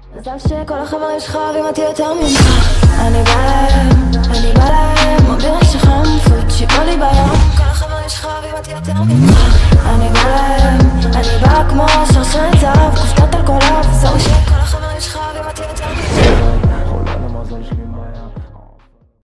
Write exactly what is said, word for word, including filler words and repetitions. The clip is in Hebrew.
מזל שכל החברים שלך אוהבים אותי יותר ממך. אני בא להם, אני בא להם, מוביל שחם, פוצ'י בולי ביום. כל החברים שלך אוהבים אותי יותר ממך. אני